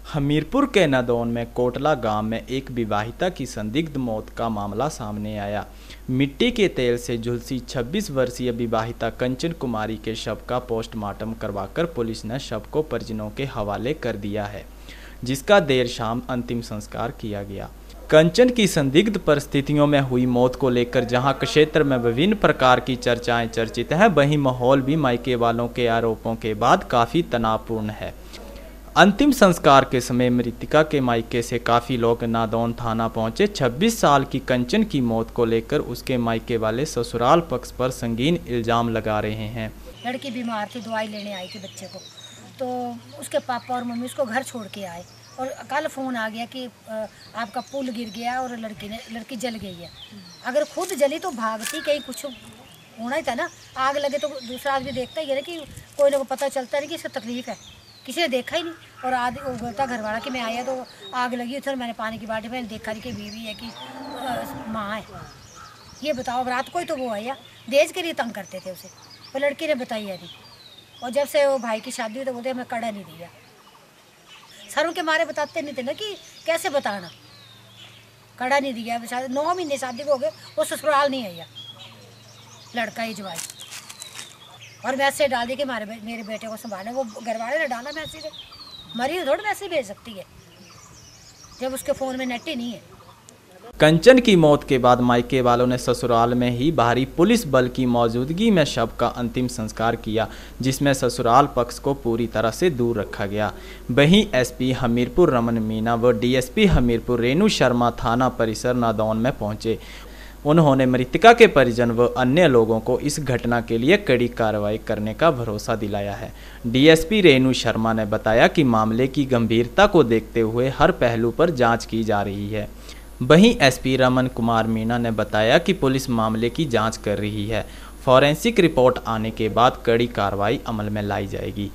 हमीरपुर के नादौन में कोटला गांव में एक विवाहिता की संदिग्ध मौत का मामला सामने आया। मिट्टी के तेल से झुलसी 26 वर्षीय विवाहिता कंचन कुमारी के शव का पोस्टमार्टम करवाकर पुलिस ने शव को परिजनों के हवाले कर दिया है, जिसका देर शाम अंतिम संस्कार किया गया। कंचन की संदिग्ध परिस्थितियों में हुई मौत को लेकर जहां क्षेत्र में विभिन्न प्रकार की चर्चाएं चर्चित हैं, वहीं माहौल भी मायके वालों के आरोपों के बाद काफ़ी तनावपूर्ण है। अंतिम संस्कार के समय मृतका के मायके से काफ़ी लोग नादौन थाना पहुंचे। 26 साल की कंचन की मौत को लेकर उसके मायके वाले ससुराल पक्ष पर संगीन इल्ज़ाम लगा रहे हैं। लड़की बीमार थी, दवाई लेने आई थी बच्चे को, तो उसके पापा और मम्मी उसको घर छोड़ के आए और कल फ़ोन आ गया कि आपका पुल गिर गया और लड़की जल गई है। अगर खुद जली तो भागती, कहीं कुछ होना ही था ना। आग लगे तो दूसरा आदमी देखता ही है ना कि कोई ना को पता चलता नहीं कि इसको तकलीफ़ है, किसी ने देखा ही नहीं। और आदमी वो बोलता घर वाला कि मैं आया तो आग लगी, उधर मैंने पानी की बाल्टी मैंने देखा कि बीवी है कि माँ है। ये बताओ, अब रात को ही तो वो आया, दहेज के लिए तंग करते थे उसे, वो लड़की ने बताई है नहीं। और जब से वो भाई की शादी हुई तो बोलते मैं कड़ा नहीं दिया। सरों के मारे बताते नहीं थे ना कि कैसे बताना, कड़ा नहीं दिया। 9 महीने शादी को हो गए, वो ससुराल नहीं आया लड़का ही जवाई। और मैसेज डाल दी कि मेरे बेटे को संभालने, वो घर वाले ने डाला मैसेज। मरी थोड़ी मैसेज भेज सकती है जब उसके फ़ोन में नेट ही नहीं है। कंचन की मौत के बाद मायके वालों ने ससुराल में ही भारी पुलिस बल की मौजूदगी में शव का अंतिम संस्कार किया, जिसमें ससुराल पक्ष को पूरी तरह से दूर रखा गया। वहीं एसपी हमीरपुर रमन मीना व डीएसपी हमीरपुर रेणु शर्मा थाना परिसर नादौन में पहुंचे। उन्होंने मृतका के परिजन व अन्य लोगों को इस घटना के लिए कड़ी कार्रवाई करने का भरोसा दिलाया है। डीएसपी रेणु शर्मा ने बताया कि मामले की गंभीरता को देखते हुए हर पहलू पर जांच की जा रही है। वहीं एसपी रमन कुमार मीना ने बताया कि पुलिस मामले की जांच कर रही है। फॉरेंसिक रिपोर्ट आने के बाद कड़ी कार्रवाई अमल में लाई जाएगी।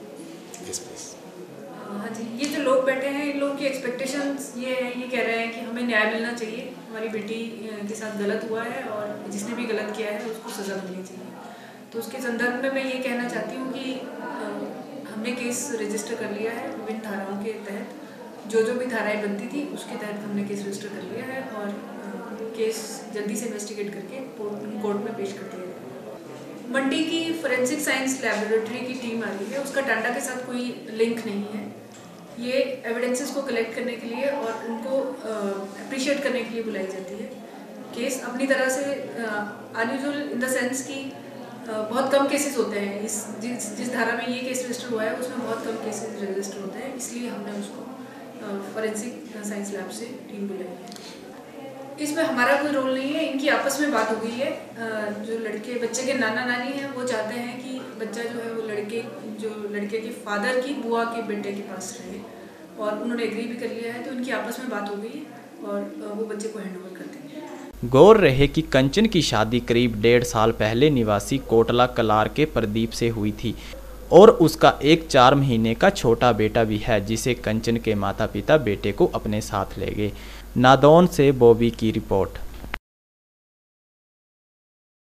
हाँ जी, ये जो लोग बैठे हैं, इन लोगों की एक्सपेक्टेशंस ये है, ये कह रहे हैं कि हमें न्याय मिलना चाहिए, हमारी बेटी के साथ गलत हुआ है और जिसने भी गलत किया है उसको सज़ा मिलनी चाहिए। तो उसके संदर्भ में मैं ये कहना चाहती हूँ कि हमने केस रजिस्टर कर लिया है विभिन्न धाराओं के तहत। जो भी धाराएं बनती थी उसके तहत हमने केस रजिस्टर कर लिया है और केस जल्दी से इन्वेस्टिगेट करके कोर्ट में पेश कर दिया है। मंडी की फोरेंसिक साइंस लैबोरेटरी की टीम आ रही है, उसका टांडा के साथ कोई लिंक नहीं है। ये एविडेंसेस को कलेक्ट करने के लिए और उनको अप्रिशिएट करने के लिए बुलाई जाती है। केस अपनी तरह से अनयूजुअल इन द सेंस कि बहुत कम केसेस होते हैं। जिस धारा में ये केस रजिस्टर हुआ है उसमें बहुत कम केसेस रजिस्टर होते हैं, इसलिए हमने उसको फॉरेंसिक साइंस लैब से टीम बुलाई है। इसमें हमारा कोई रोल नहीं है, इनकी आपस में बात हो गई है। जो बच्चे के नाना नानी हैं वो चाहते हैं कि बच्चा जो है वो लड़के के फादर की बुआ के बेटे के पास रहे और उन्होंने एग्री भी कर लिया है। तो इनकी आपस में बात हो गई है और वो बच्चे को हैंडओवर कर देंगे। गौर रहे कि कंचन की शादी करीब 1.5 साल पहले निवासी कोटला कलार के प्रदीप से हुई थी और उसका एक 4 महीने का छोटा बेटा भी है, जिसे कंचन के माता पिता बेटे को अपने साथ ले गए। नादौन से बॉबी की रिपोर्ट।